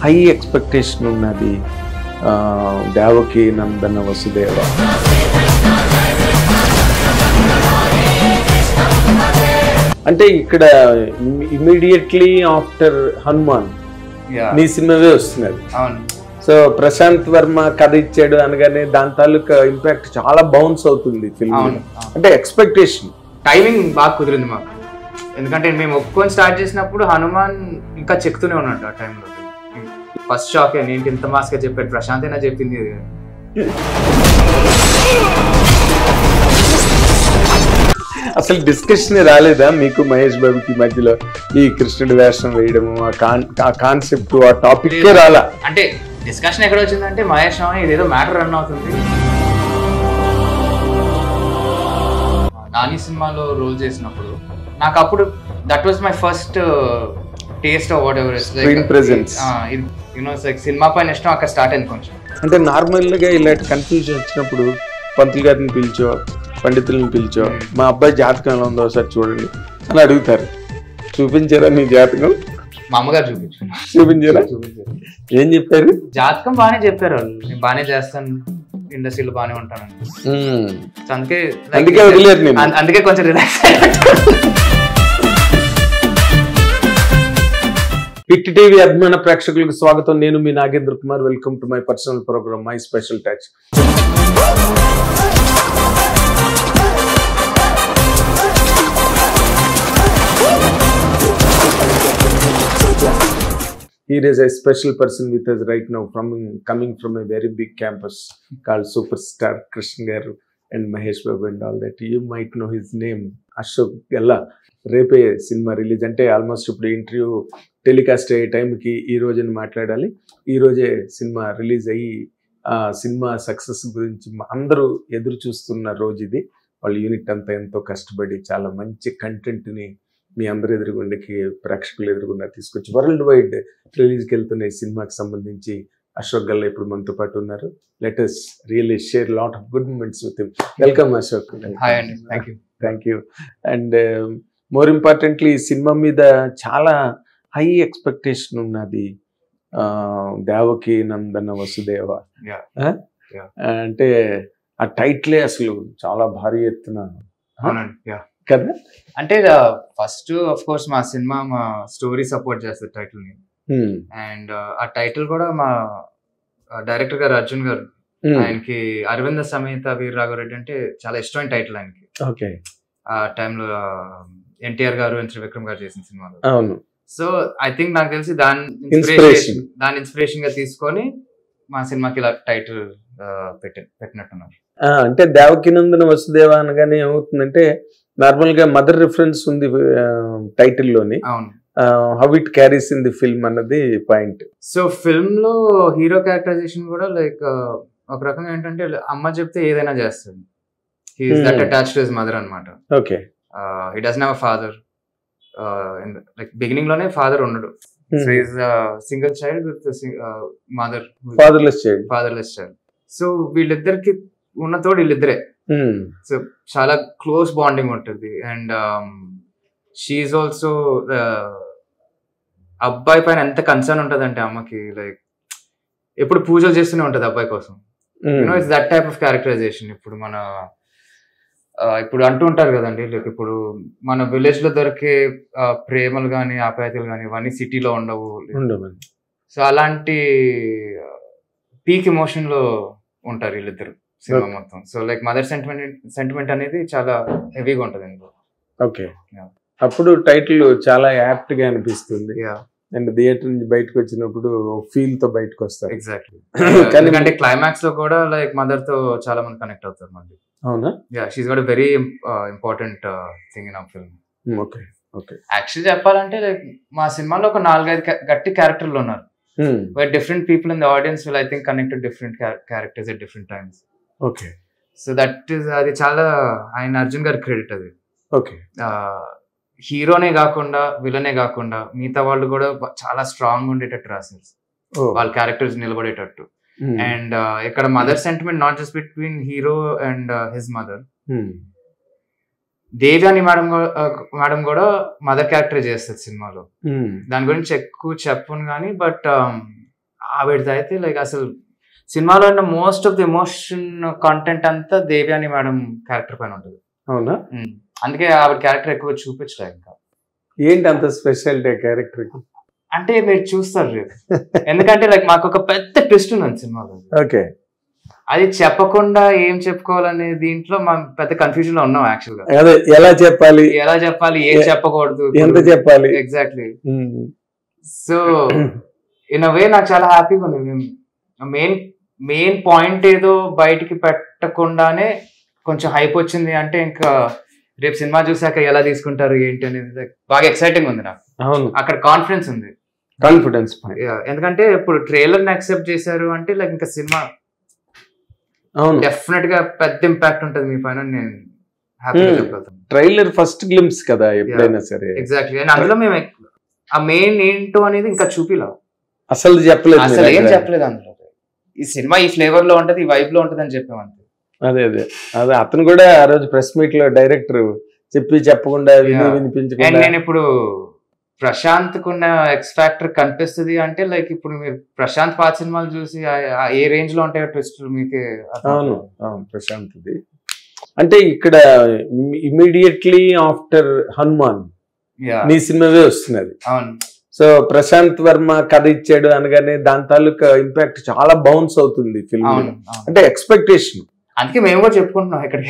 High expectation ఉన్నది దేవకి నందన వసుదేవ. అంటే ఇక్కడ ఇమీడియట్లీ ఆఫ్టర్ హనుమాన్ నీ సినిమావే వస్తున్నది. సో ప్రశాంత్ వర్మ కథ ఇచ్చాడు అనగానే దాని తాలూకా ఇంపాక్ట్ చాలా బౌన్స్ అవుతుంది ఫిల్మ్. అంటే ఎక్స్పెక్టేషన్ టైమింగ్ బాగా కుదిరింది మాకు, ఎందుకంటే మేము ఒప్పుకొని స్టార్ట్ చేసినప్పుడు హనుమాన్ ఇంకా చెక్తూనే ఉన్నాడు ఆ టైంలో. ఫస్ట్ షాక్ నేను ఇంత మాస్గా చెప్పాడు, ప్రశాంత్ అయినా చెప్పింది. అసలు డిస్కషన్ రాలేదా మీకు మహేష్ బాబుకి మధ్యలో ఈ కృష్ణుడి వేషం వేయడము, ఆ కాన్సెప్ట్, ఆ టాపిక్ రాలా? అంటే డిస్కషన్ ఎక్కడ వచ్చిందంటే మహేష్ ఇదేదో మ్యాటర్ రన్ అవుతుంది. నాని సినిమాలో రోల్ చేసినప్పుడు నాకు అప్పుడు that was my first taste of whatever screen presence. Cinema పైన ఇష్టం అక్కడ స్టార్ట్ అయింది కొంచెం. అంటే నార్మల్గా ఇలాంటి కన్ఫ్యూజన్ వచ్చినప్పుడు పంతులు గారిని పిలిచో, పండితులను పిలిచో, మా అబ్బాయి జాతకం ఎలా ఉందో ఒకసారి చూడండి అని అడుగుతారు. చూపించారా మీ జాతకం? మా అమ్మగారు చూపించారా? ఏం చెప్పారు? జాతకం బాగానే చెప్పారు వాళ్ళు, నేను బాగానే చేస్తాను, ఇండస్ట్రీలో బాగానే ఉంటాను. అందుకే వదిలేరు నేను, అందుకే కొంచెం రిలాక్స్. హిట్ టీవీ అభిమాన ప్రేక్షకులకు స్వాగతం. నేను మీ Nagendra Kumar. Welcome to my personal programme my special touch. Here is a special person with us right now, coming from a very big campus called Superstar Krishna Garu and Mahesh Babu and all that. You might know his name, Ashok Galla. రేపే cinema release, అంటే almost ఇప్పుడు interview telecast అయ్యే టైంకి ఈ రోజుని మాట్లాడాలి. ఈ రోజే సినిమా రిలీజ్ అయ్యి ఆ సినిమా సక్సెస్ గురించి అందరూ ఎదురు చూస్తున్న రోజు ఇది. వాళ్ళ యూనిట్ అంతా ఎంతో కష్టపడి చాలా మంచి కంటెంట్ని మీ అందరి ఎదురుగుండకి, ప్రేక్షకులు ఎదురుగుండా తీసుకొచ్చి వరల్డ్ వైడ్ రిలీజ్కి వెళ్తున్న ఈ సినిమాకి సంబంధించి అశోక్ గల్లా ఇప్పుడు మనతో పాటు ఉన్నారు. Let us really share lot of good moments with him. Welcome Ashok. Hi అండి. Thank you. And more importantly ఈ సినిమా మీద చాలా హై ఎక్స్పెక్టేషన్ ఉన్నది దేవకి నందన వసుదేవ. అంటే ఆ టైటిలే అసలు చాలా భారీ ఎత్తున కదా. అంటే ఫస్ట్ ఆఫ్ కోర్స్ మా సినిమా మా స్టోరీ సపోర్ట్ చేస్తుంది టైటిల్ ని. అండ్ ఆ టైటిల్ కూడా మా డైరెక్టర్ గారు అర్జున్ గారు, ఆయనకి అరవింద సమేత వీర రాఘవరెడ్డి అంటే చాలా ఇష్టమైన టైటిల్ ఆయనకి. ఓకే. ఆ టైంలో ఎన్టీఆర్ గారు, ఎన్ విక్రమ్ గారు చేసిన సినిమాలో. అవును. సో ఐ థింక్ నాకు తెలిసి దాని ఇన్స్పిరేషన్ గా తీసుకొని మా సినిమాకి ఇలా టైటిల్ పెట్టినట్టున్నారు. అంటే దేవకి నందన వసుదేవ అనగానే ఏమవుతుందంటే నార్మల్ గా మదర్ రిఫరెన్స్ ఉంది టైటిల్ లోని. అవును. How it carries in the film అన్నది పాయింట్. సో ఫిల్మ్ లో హీరో క్యారెక్టరైజేషన్ కూడా లైక్ ఒక రకంగా ఏంటంటే అమ్మ చెప్తే ఏదైనా చేస్తుంది. He is that attached to his mother అన్నమాట. Okay. He doesn't have a father. Like beginning లోనే ఫాదర్ ఉండడు. So he is single child with mother, fatherless child. So వీళ్ళిద్దరికి ఉన్న తోడు వీళ్ళిద్దరే. సో చాలా క్లోజ్ బాండింగ్ ఉంటుంది. అండ్ షీఈ్ ఆల్సో అబ్బాయి పైన ఎంత కన్సర్న్ ఉంటుంది అంటే అమ్మకి, లైక్ ఎప్పుడు పూజలు చేస్తూనే ఉంటుంది అబ్బాయి కోసం. It's that type of characterisation. ఇప్పుడు మన ఇప్పుడు అంటూ ఉంటారు కదండి, లైక్ ఇప్పుడు మన విలేజ్ లో దొరికే ప్రేమలు కానీ ఆప్యాయతలు కానీ ఇవన్నీ సిటీలో ఉండవు. సో అలాంటి పీక్ ఎమోషన్ లో ఉంటారు వీళ్ళిద్దరు సినిమా మొత్తం. సో లైక్ మదర్ సెంటిమెంట్ అనేది చాలా హెవీగా ఉంటుంది ఇందులో. ఓకే. అప్పుడు టైటిల్ చాలా యాప్ట్ గా అనిపిస్తుంది. అండ్ థియేటర్ నుంచి బయటకు వచ్చినప్పుడు ఫీల్ తో బయటకు వస్తారు. ఎగ్జాక్ట్లీ. ఎందుకంటే క్లైమాక్స్ లో కూడా లైక్ మదర్ తో చాలా మంది కనెక్ట్ అవుతారు మళ్ళీ. అవునా? She's got a very important thing in our film. Okay. Okay. Actually చెప్పాలంటే లైక్ మా సినిమాలో ఒక 4-5 గట్టి క్యారెక్టర్లు ఉన్నారు. Where different people in the audience will, I think, connect to different characters at different times. Okay. So that is అది చాలా ఆయన అర్జున్ గారి క్రెడిట్ అది. ఓకే. హీరోనే కాకుండా విలనే కాకుండా మిగతా వాళ్ళు కూడా చాలా స్ట్రాంగ్ ఉండేటట్టు రాశారు వాళ్ళ క్యారెక్టర్స్ నిలబడేటట్టు. అండ్ ఇక్కడ mother sentiment not just between hero and his mother. Devyani madam కూడా మదర్ క్యారెక్టర్ చేస్తుంది సినిమాలో. దాని గురించి ఎక్కువ చెప్పను కానీ బట్ ఆవిడది అయితే లైక్ అసలు సినిమాలో ఉన్న most of the emotion content అంతా దేవ్యాని మేడం క్యారెక్టర్ పైన ఉంటుంది. అవునా? అందుకే ఆవిడ క్యారెక్టర్ ఎక్కువ చూపించలేదు. ఇంకా ఏంటి అంత స్పెషాలిటీ క్యారెక్టర్? అంటే మీరు చూస్తారు రేపు, ఎందుకంటే లైక్ మాకు ఒక పెద్ద ట్విస్ట్ ఉంది సినిమాలో. ఓకే. అది చెప్పకుండా ఏం చెప్పుకోవాలనే దీంట్లో మనం పెద్ద కన్ఫ్యూజన్ లో ఉన్నాం యాక్చువల్ గా. అదే ఎలా చెప్పాలి ఏం చెప్పకూడదు, ఎంత చెప్పాలి. Exactly. So in a way నాకు చాలా హ్యాపీగా ఉంది. మెయిన్ పాయింట్ ఏదో బయటికి పెట్టకుండానే కొంచెం హైప్ వచ్చింది అంటే ఇంకా రేపు సినిమా చూసాక ఎలా తీసుకుంటారు ఏంటి అనేది బాగా ఎక్సైటింగ్ ఉంది నాకు. అవును, అక్కడ కాన్ఫిడెన్స్ ఉంది. ఎందుకంటే ఇప్పుడు ట్రైలర్ ని యాక్సెప్ట్ చేశారు అంటే లైక్ ఇంకా సినిమా డెఫినెట్ గా పెద్ద ఇంపాక్ట్ ఉంటుంది మీ పైన. నేను హ్యాపీగా చెప్పగలుగుతాను. ట్రైలర్ ఫస్ట్ గ్లింప్స్ కదా ఎప్పుడైనా సరే. ఎగ్జాక్ట్లీ. అండ్ అందులో మేము ఆ మెయిన్ ఏంటో అనేది ఇంకా చూపిలా, అసలు చెప్పలేదు, అసలు ఏం చెప్పలేదు. అందులో ఈ సినిమా ఈ ఫ్లేవర్ లో ఉంటది, ఈ వైబ్ లో ఉంటది అని చెప్పామంతే. అదే అతను కూడా ఆ రోజు ప్రెస్ మీట్ లో డైరెక్టర్ చెప్పకుండా వినిపించకుండా. నేను ఇప్పుడు ప్రశాంత్ కున్న ఎక్స్ ఫ్యాక్టర్ కనిపిస్తుంది అంటే లైక్ ఇప్పుడు మీరు ప్రశాంత్ పాత సినిమాలు చూసి ఏ రేంజ్ లో ఉంటాయో ట్విస్ట్ మీకు. అవును, ప్రశాంత్ది అంటే ఇక్కడ ఇమీడియట్లీ ఆఫ్టర్ హనుమాన్ నీ సినిమావే వస్తున్నది. అవును. సో ప్రశాంత్ వర్మ కథ ఇచ్చాడు అనగానే దాని తాలూకా ఇంపాక్ట్ చాలా బౌన్స్ అవుతుంది ఫిల్మ్. అంటే ఎక్స్పెక్టేషన్. అందుకే మేము కూడా చెప్పుకుంటున్నాం ఇక్కడికి.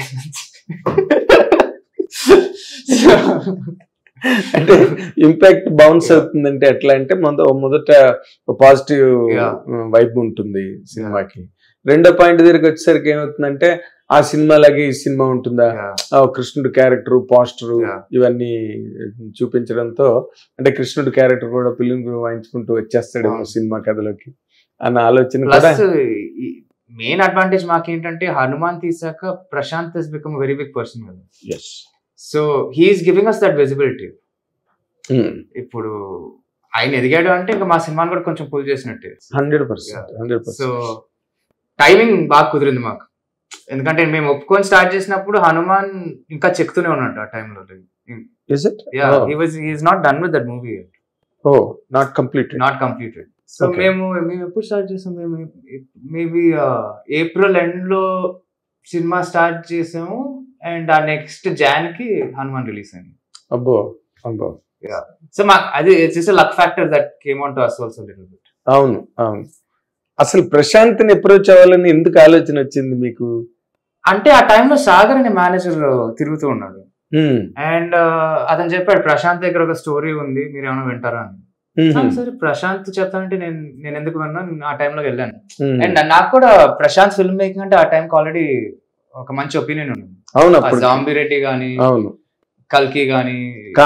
అంటే ఇంపాక్ట్ బౌన్స్ అవుతుందంటే ఎట్లా అంటే మొదట పాజిటివ్ వైబ్ ఉంటుంది సినిమాకి. రెండో పాయింట్ దగ్గరికి వచ్చేసరికి ఏమవుతుందంటే ఆ సినిమాలాగే ఈ సినిమా ఉంటుందా, కృష్ణుడు క్యారెక్టర్ పోస్టర్ ఇవన్నీ చూపించడంతో అంటే కృష్ణుడు క్యారెక్టర్ కూడా ఫిలిం వాయించుకుంటూ వచ్చేస్తాడేమో సినిమా కథలోకి అన్న ఆలోచన. మెయిన్ అడ్వాంటేజ్ మాకేంటంటే హనుమాన్ తీసాక Prashanth has become very big person కదా. So he's giving us that visibility. ఇప్పుడు ఆయన ఎదిగాడు అంటే ఇంకా మా సినిమాని కూడా కొంచెం పుల్ చేసినట్టే. 100%. సో టైమింగ్ బాగా కుదిరింది మాకు. ఎందుకంటే మేము ఒప్పుకొని స్టార్ట్ చేసినప్పుడు హనుమాన్ ఇంకా చెక్తూనే ఉన్నాడు ఆ టైంలో. He is not done with that movie. Not completed. So మేము ఎప్పుడు స్టార్ట్ చేసాం? మేము మేబీ ఏప్రిల్ ఎండ్ లో సినిమా స్టార్ట్ చేసాము అండ్ ఆ నెక్స్ట్ జాన్ కి హనుమాన్ రిలీజ్ అయింది. అబ్బో. సో అది it's luck factor that came on to us also little bit. అవును. అసలు ప్రశాంత్ ని అప్రోచ్ అవ్వాలని ఎందుకు ఆలోచన వచ్చింది మీకు? అంటే ఆ టైంలో సాగర్ అనే మేనేజర్ తిరుగుతూ ఉన్నాడు అండ్ అతను చెప్పాడు ప్రశాంత్ దగ్గర ఒక స్టోరీ ఉంది, మీరు ఏమైనా వింటారా అని. సరే ప్రశాంత్ చెప్తానంటే నేను ఎందుకు విన్నాను, ఆ టైంలో వెళ్ళాను. అండ్ నాకు కూడా ప్రశాంత్ ఫిల్మ్ మేకింగ్ అంటే ఆ టైంకి ఆల్రెడీ ఒక మంచి ఒపీనియన్ ఉంది. జాంబీ రెడ్డి గానీ, కల్కి గానీ,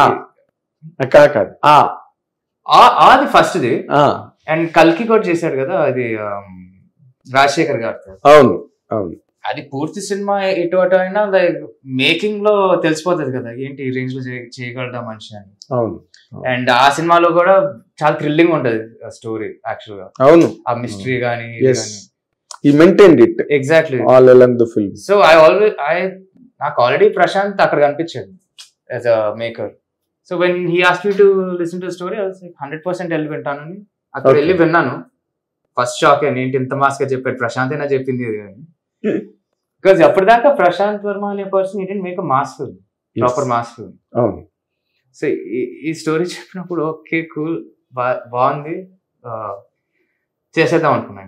అది ఫస్ట్ ది. అండ్ కల్కి కూడా చేశాడు కదా, అది రాజశేఖర్ గారితో. అవును. అది పూర్తి సినిమా ఎటు అటు అయినా లైక్ మేకింగ్ లో తెలిసిపోతుంది కదా ఏంటి ఈ రేంజ్ లో చేయగలడా మనిషి అని. అవును. అండ్ ఆ సినిమాలో కూడా చాలా థ్రిల్లింగ్ ఉంటది స్టోరీ యాక్చువల్ గా. అవును. ఆ మిస్టరీ గానీ ఎగ్జాక్ట్లీ. సో నాకు ఆల్రెడీ ప్రశాంత్ అక్కడ కనిపించాడు as a maker. So when he asked me to listen to story 100% వెళ్ళి వింటానని అక్కడ వెళ్ళి విన్నాను. ఫస్ట్ షాక్ ఏంటి ఇంత మాస్ గా చెప్పాడు, ప్రశాంత్ అయినా చెప్పింది అని. బికాజ్ అప్పటిదాకా ప్రశాంత్ వర్మ అనే person it make a mass film, proper mass film. So ఈ స్టోరీ చెప్పినప్పుడు ఓకే కూల్ బాగుంది చేసేద్దాం అనుకున్నాను.